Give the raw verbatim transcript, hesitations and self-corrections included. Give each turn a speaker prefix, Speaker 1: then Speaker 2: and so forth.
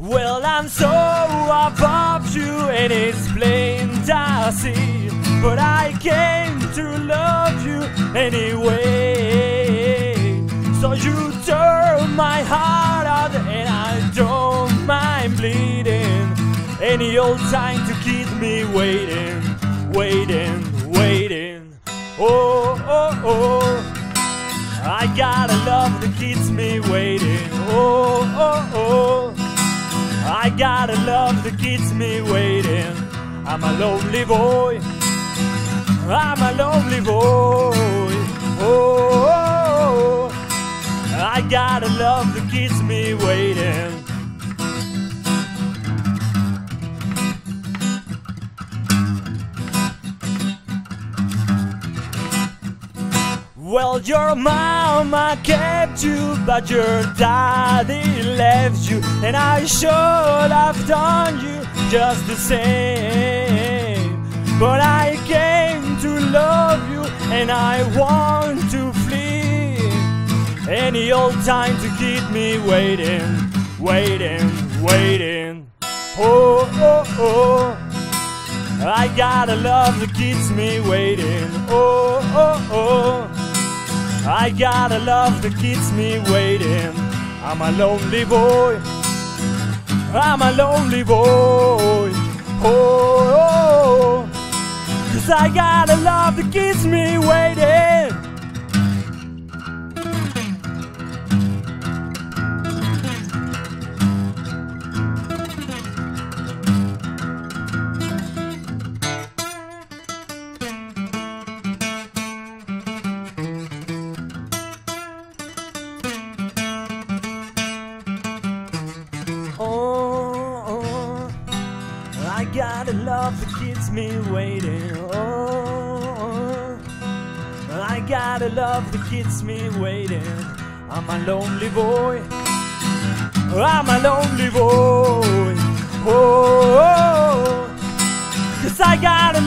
Speaker 1: Well, I'm so above you and it's plain to see, but I came to love you anyway. So you turn my heart out and I don't mind bleeding. Any old time to keep me waiting, waiting, waiting. Oh, oh, oh, I got a love that keeps me waiting. Oh, oh, oh, I got a love that keeps me waiting. I'm a lonely boy, I'm a lonely boy. Oh, oh, oh, I got a love that keeps me waiting. Well, your mama kept you, but your daddy left you, and I should have done you just the same. But I came to love you, and I want to flee. Any old time to keep me waiting, waiting, waiting. Oh, oh, oh, I got a love that keeps me waiting. Oh, oh, oh, I got a love that keeps me waiting. I'm a lonely boy, I'm a lonely boy. Oh, oh, oh, 'cause I got a love that keeps me waiting. I got a love that keeps me waiting. Oh, I got a love that keeps me waiting. I'm a lonely boy, I'm a lonely boy. Oh, 'cause I got a